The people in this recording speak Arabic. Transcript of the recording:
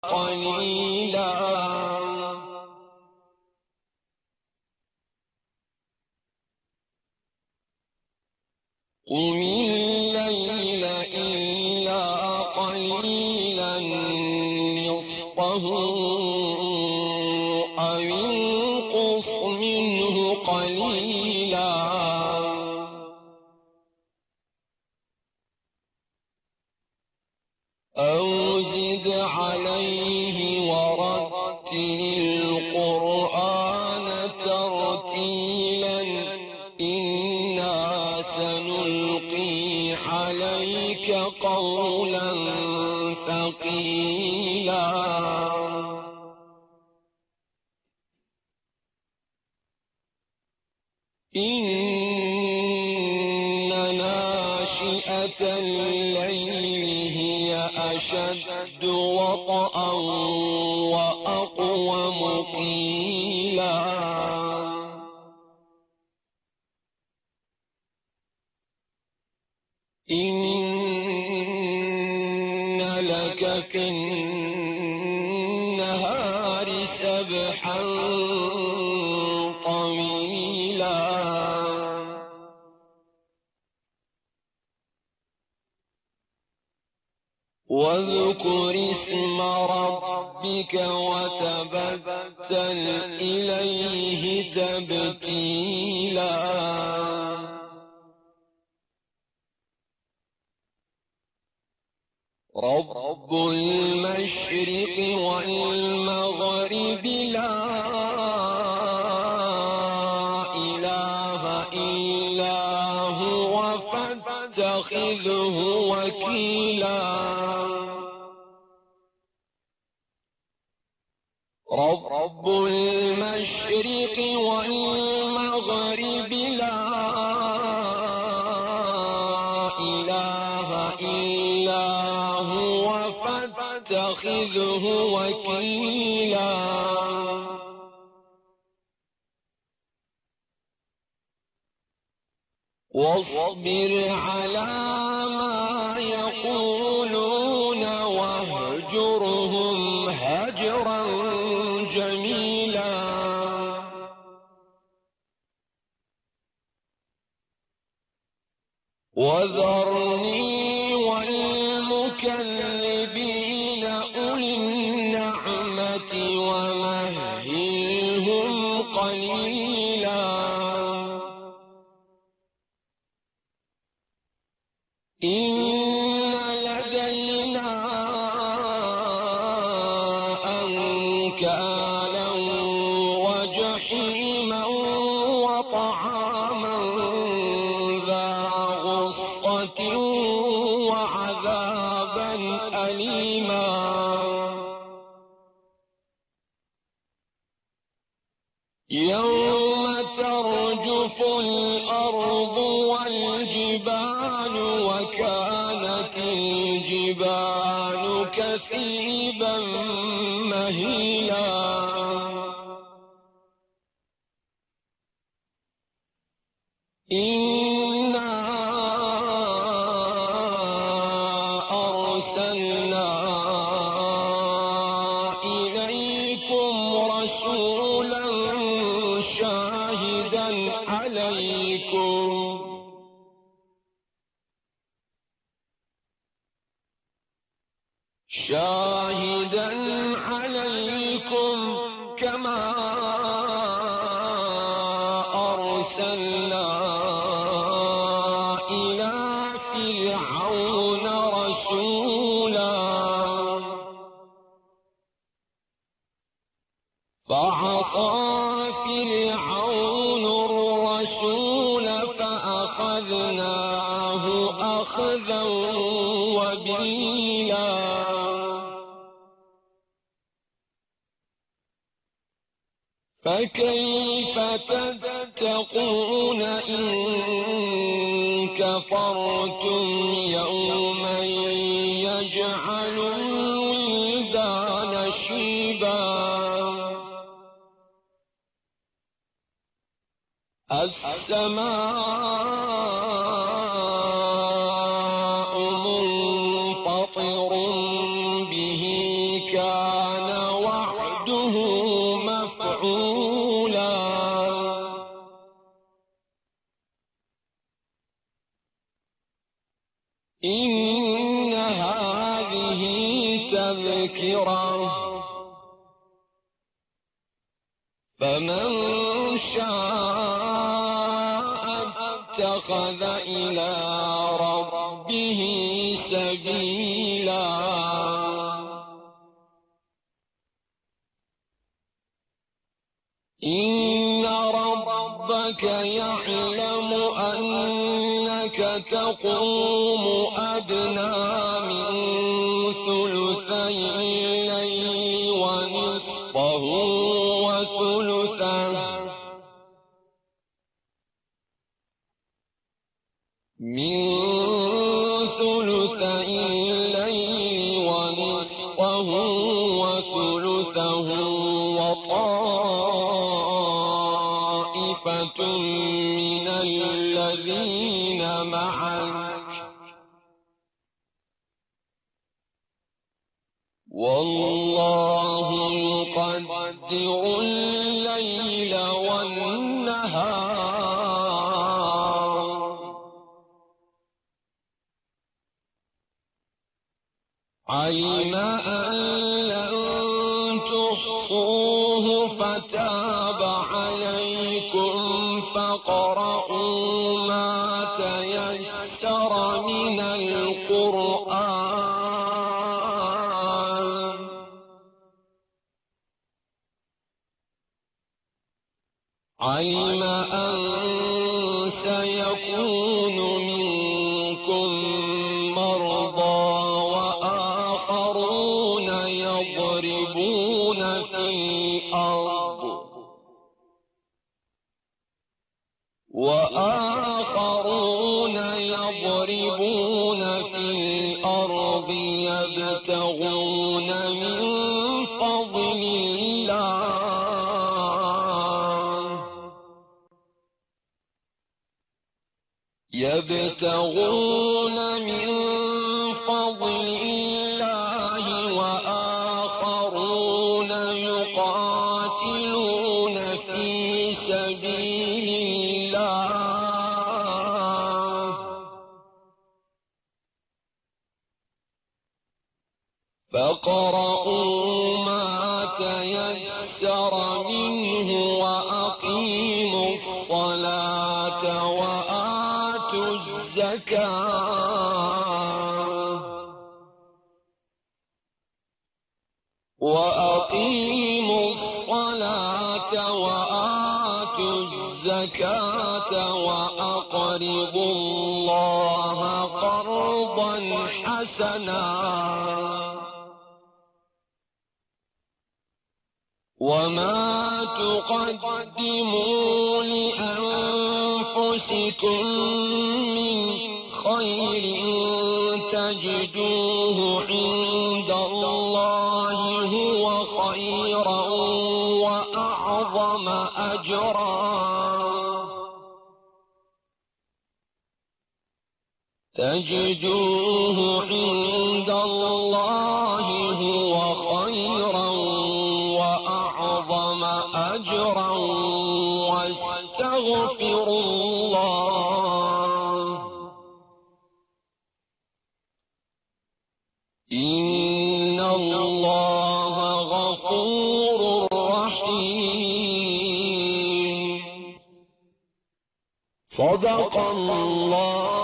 قليلا قم الليل إلا قليلا نصفه أو انقص منه قليلا أو زد عليه ورتل القرآن ترتيلا إنا سنلقي عليك قولا ثقيلا إن ناشئة الليل هي أشد وطئا وأقوم قيلا إن لك في النهار سبحا طويلا واذكر اسم ربك وتبتل إليه تبتيلا رب المشرق والمغرب لا إله إلا هو فاتخذه وكيلا رب المشرق والمغرب لا إله إلا هو فاتخذه وكيلا واصبر على ما يقولون واهجرهم هجرا جميلا وذرني والمكذبين أولي النعمة ومهلهم قليلا إن لدينا أنكالا وجحيما وطعاما ذا غصة وعذابا أليما يوم ترجف الأرض والجبال وكانت الجبال كثيبا مهيلا إنا أرسلنا إليكم رسولا شاهدا عليكم كما أرسلنا إلى فرعون رسولا فعصى فرعون الرسول فأخذناه أخذا وبيلا فكيف تتقون إن كفرتم يوما يجعل الولدان شيبا السماء منفطر به كان تذكرة فمن شاء اتخذ إلى ربه سبيلا إن ربك يعلم أنك تقوم أدنى من ثلثي الليل ونصفه وثلثه وطائفة من الذين معك والله يقدر الليل والنهار علم أن لن تحصوه فتاب عليكم فاقرؤوا ما تيسر من القرآن علم أن سيكون منكم مرضى وآخرون يضربون في الأرض يبتغون من فضل الله وآخرون يقاتلون في سبيل الله فاقرؤوا ما تيسر منه وأقيموا الصلاة وآتوا الزكاة وأقرضوا الله قرضا حسنا وما تقدموا لأنفسكم من خير تجدوه عند الله هو خيرا وأعظم أجرا واستغفروا الله إن الله غفور رحيم صدق الله